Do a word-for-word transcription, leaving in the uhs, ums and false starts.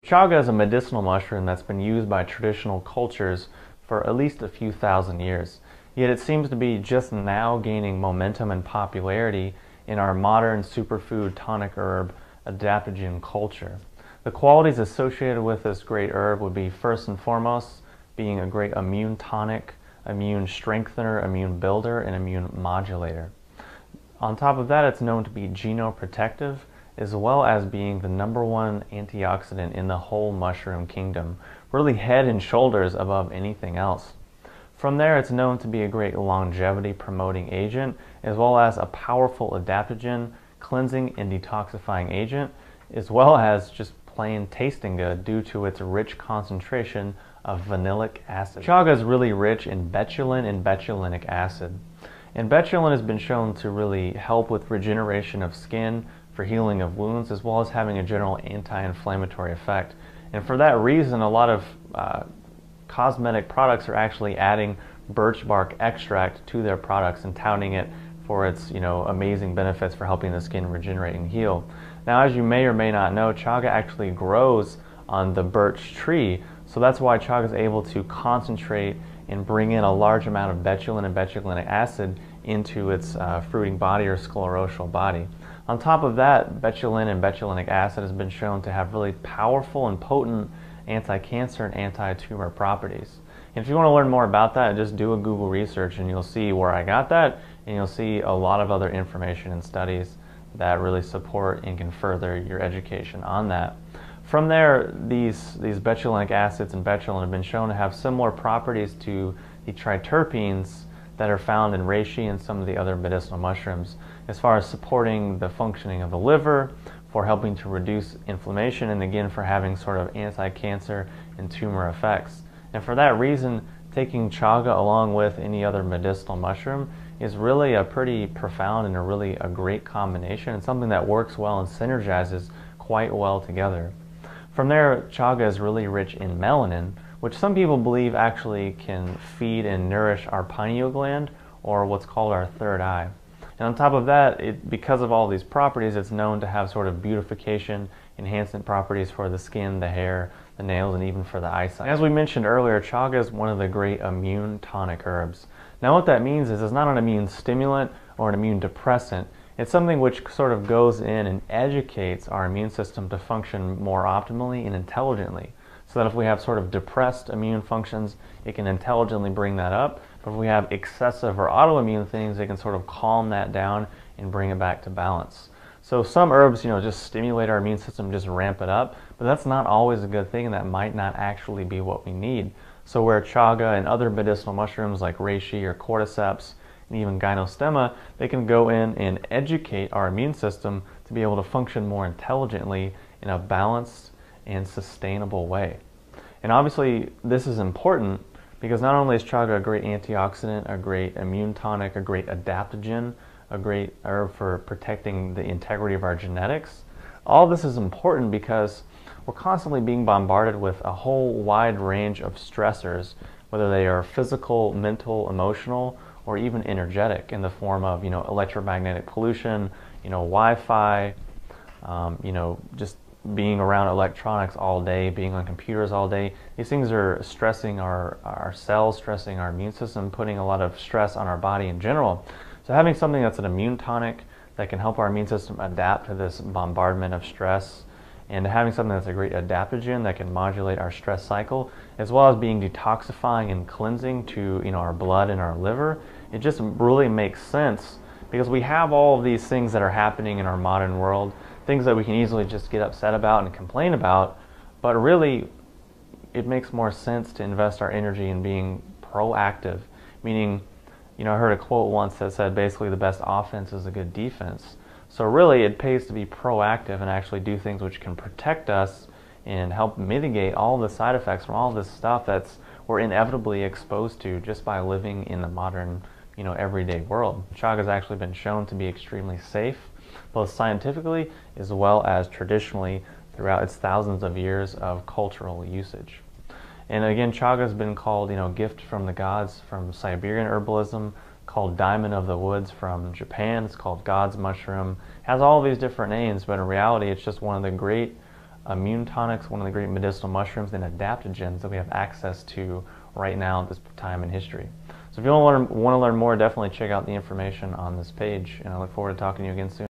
Chaga is a medicinal mushroom that's been used by traditional cultures for at least a few thousand years. Yet it seems to be just now gaining momentum and popularity in our modern superfood tonic herb adaptogen culture. The qualities associated with this great herb would be, first and foremost, being a great immune tonic, immune strengthener, immune builder, and immune modulator. On top of that, it's known to be genoprotective, as well as being the number one antioxidant in the whole mushroom kingdom, really head and shoulders above anything else. From there, it's known to be a great longevity promoting agent, as well as a powerful adaptogen, cleansing and detoxifying agent, as well as just plain tasting good due to its rich concentration of vanillic acid. Chaga is really rich in betulin and betulinic acid. And betulin has been shown to really help with regeneration of skin, for healing of wounds, as well as having a general anti-inflammatory effect. And for that reason, a lot of uh, cosmetic products are actually adding birch bark extract to their products and touting it for its, you know, amazing benefits for helping the skin regenerate and heal. Now, as you may or may not know, chaga actually grows on the birch tree, so that's why chaga is able to concentrate and bring in a large amount of betulin and betulinic acid into its uh, fruiting body or sclerotial body. On top of that, betulin and betulinic acid has been shown to have really powerful and potent anti-cancer and anti-tumor properties. And if you want to learn more about that, just do a Google research and you'll see where I got that, and you'll see a lot of other information and studies that really support and can further your education on that. From there, these, these betulinic acids and betulin have been shown to have similar properties to the triterpenes that are found in reishi and some of the other medicinal mushrooms, as far as supporting the functioning of the liver, for helping to reduce inflammation, and again for having sort of anti-cancer and tumor effects. And for that reason, taking chaga along with any other medicinal mushroom is really a pretty profound and a really a great combination, and something that works well and synergizes quite well together. From there, chaga is really rich in melanin, which some people believe actually can feed and nourish our pineal gland, or what's called our third eye. And on top of that, it, because of all these properties, it's known to have sort of beautification, enhancement properties for the skin, the hair, the nails, and even for the eyesight. As we mentioned earlier, chaga is one of the great immune tonic herbs. Now what that means is it's not an immune stimulant or an immune depressant. It's something which sort of goes in and educates our immune system to function more optimally and intelligently. So that if we have sort of depressed immune functions, it can intelligently bring that up. But if we have excessive or autoimmune things, it can sort of calm that down and bring it back to balance. So some herbs, you know, just stimulate our immune system, just ramp it up, but that's not always a good thing, and that might not actually be what we need. So where chaga and other medicinal mushrooms like reishi or cordyceps and even gynostemma, they can go in and educate our immune system to be able to function more intelligently in a balanced and sustainable way. And obviously this is important because not only is chaga a great antioxidant, a great immune tonic, a great adaptogen, a great herb for protecting the integrity of our genetics, all this is important because we're constantly being bombarded with a whole wide range of stressors, whether they are physical, mental, emotional, or even energetic, in the form of, you know, electromagnetic pollution, you know, Wi-Fi, um, you know, just being around electronics all day, being on computers all day. These things are stressing our, our cells, stressing our immune system, putting a lot of stress on our body in general. So having something that's an immune tonic that can help our immune system adapt to this bombardment of stress, and having something that's a great adaptogen that can modulate our stress cycle, as well as being detoxifying and cleansing to, you know, our blood and our liver, it just really makes sense because we have all of these things that are happening in our modern world, things that we can easily just get upset about and complain about, but really it makes more sense to invest our energy in being proactive, meaning, you know, I heard a quote once that said basically the best offense is a good defense. So really it pays to be proactive and actually do things which can protect us and help mitigate all the side effects from all this stuff that's we're inevitably exposed to just by living in the modern, you know, everyday world. Chaga has actually been shown to be extremely safe, both scientifically as well as traditionally throughout its thousands of years of cultural usage. And again, chaga has been called, you know, gift from the gods from Siberian herbalism, called diamond of the woods from Japan. It's called God's mushroom. It has all these different names, but in reality, it's just one of the great immune tonics, one of the great medicinal mushrooms, and adaptogens that we have access to right now at this time in history. So if you want to learn, want to learn more, definitely check out the information on this page, and I look forward to talking to you again soon.